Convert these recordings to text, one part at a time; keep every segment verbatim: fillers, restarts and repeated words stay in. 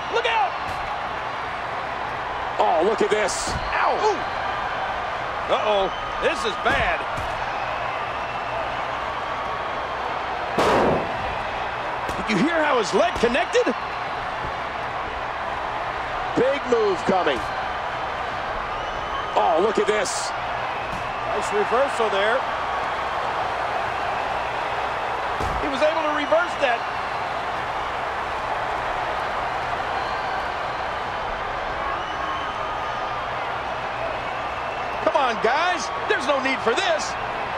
Look out! Oh, look at this. Ow! Ooh. Uh-oh, this is bad. Did you hear how his leg connected? Big move coming. Oh, look at this. Nice reversal there. He was able to reverse that. Come on, guys. There's no need for this.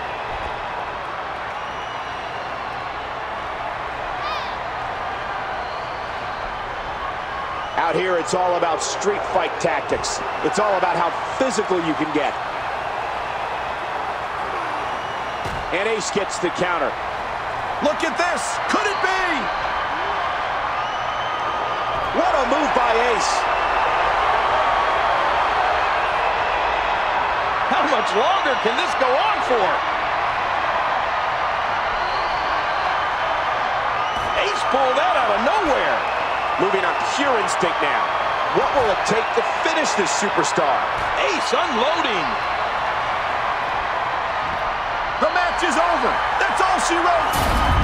Out here, it's all about street fight tactics. It's all about how physical you can get. And Ace gets the counter. Look at this. Could it be? What a move by Ace. How much longer can this go on for? Ace pulled that out of nowhere. Moving on pure instinct now. What will it take to finish this superstar? Ace unloading. The match is over. That's all she wrote.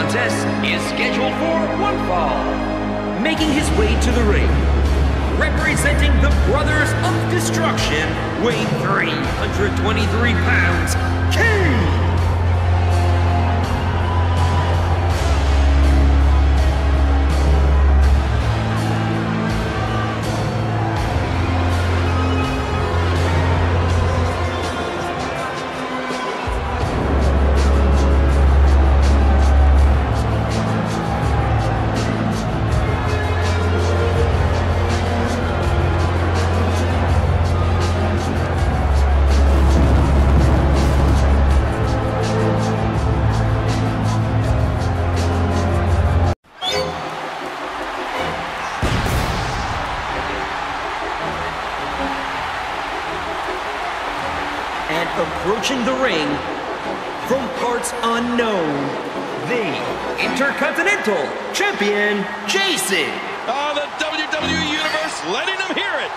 is scheduled for one fall. Making his way to the ring, representing representing the Brothers of Destruction, weighing three hundred twenty-three pounds, Kane! And approaching the ring, from parts unknown, the Intercontinental Champion, Jason. Oh, the W W E Universe letting them hear it.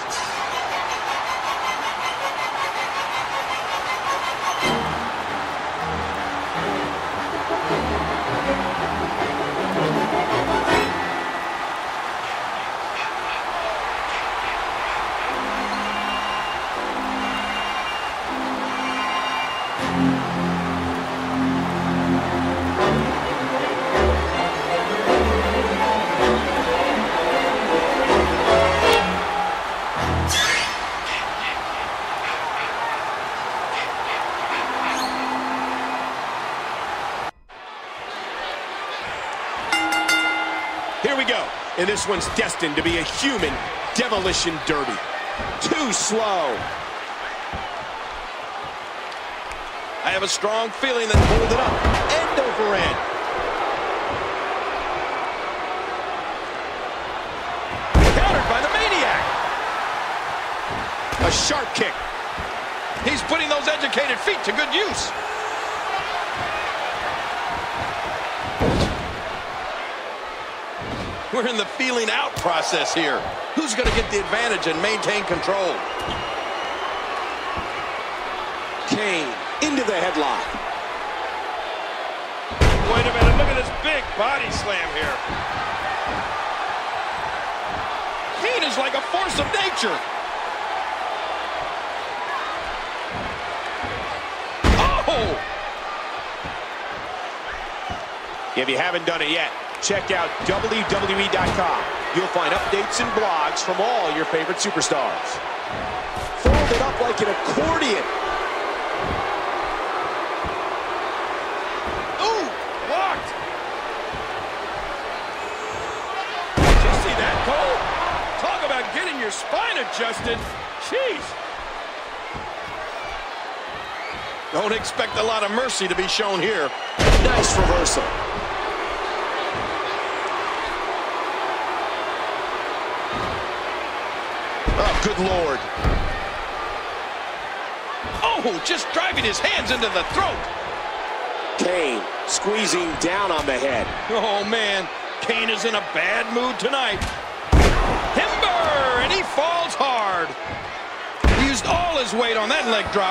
Here we go. And this one's destined to be a human demolition derby. Too slow. I have a strong feeling that Hold it up. End over end. countered by the Maniac. A sharp kick. He's putting those educated feet to good use. We're in the feeling out process here. Who's going to get the advantage and maintain control? Kane into the headlock. Wait a minute, look at this big body slam here. Kane is like a force of nature. Oh! If you haven't done it yet, check out W W E dot com. You'll find updates and blogs from all your favorite superstars. Fold it up like an accordion. Ooh, blocked. Did you see that, Cole? Talk about getting your spine adjusted. Jeez. Don't expect a lot of mercy to be shown here. Nice reversal. Oh, good Lord. Oh, just driving his hands into the throat. Kane squeezing down on the head. Oh, man. Kane is in a bad mood tonight. Timber, and he falls hard. He used all his weight on that leg drop.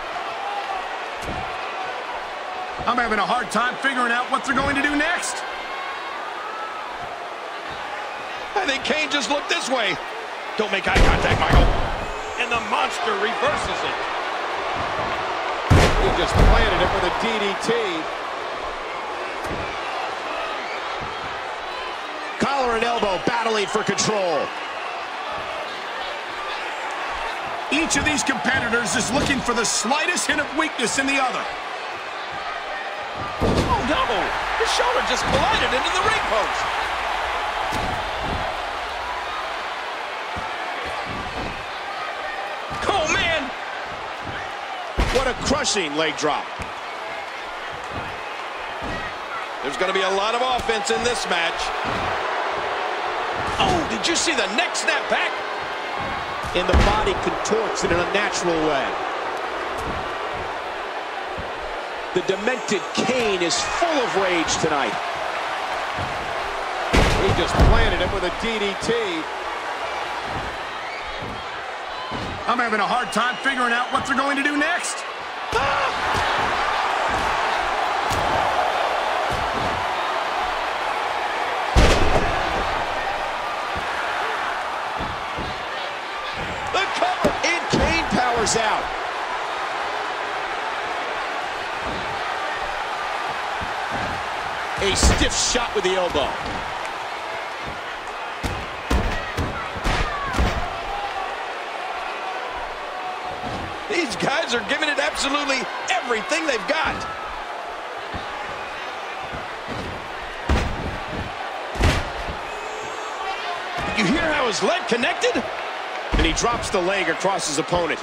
I'm having a hard time figuring out what they're going to do next. I think Kane just looked this way. Don't make eye contact, Michael. And the monster reverses it. He just planted it with a D D T. Collar and elbow battling for control. Each of these competitors is looking for the slightest hint of weakness in the other. Oh, no. His shoulder just collided into the ring post. Oh, man. What a crushing leg drop. There's going to be a lot of offense in this match. Oh, did you see the neck snap back? And the body contorts in an unnatural way. The demented Kane is full of rage tonight. He just planted him with a D D T. I'm having a hard time figuring out what they're going to do next. Ah! counters out. A stiff shot with the elbow. These guys are giving it absolutely everything they've got. You hear how his leg connected? And he drops the leg across his opponent.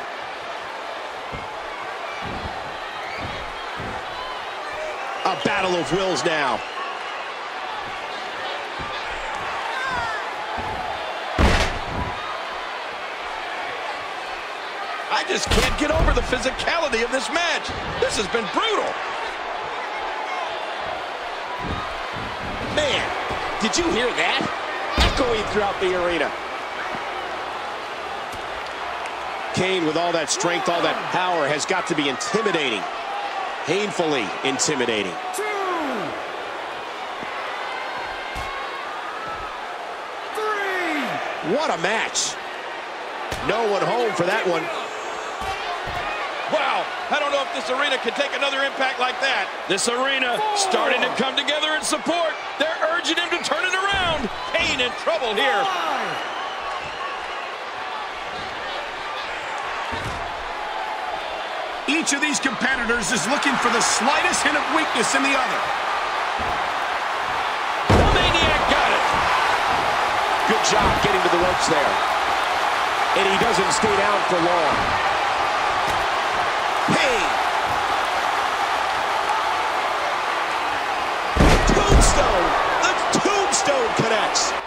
A battle of wills now. I just can't get over the physicality of this match. This has been brutal. Man, did you hear that? Echoing throughout the arena. Kane, with all that strength, all that power, has got to be intimidating. Painfully intimidating. Two. Three. What a match. No one home for that one. Wow, I don't know if this arena can take another impact like that. This arena starting to come together in support. They're urging him to turn it around. Kane in trouble here. Each of these competitors is looking for the slightest hint of weakness in the other. The Maniac got it. Good job getting to the ropes there. And he doesn't stay down for long. Kane. Tombstone. The tombstone connects.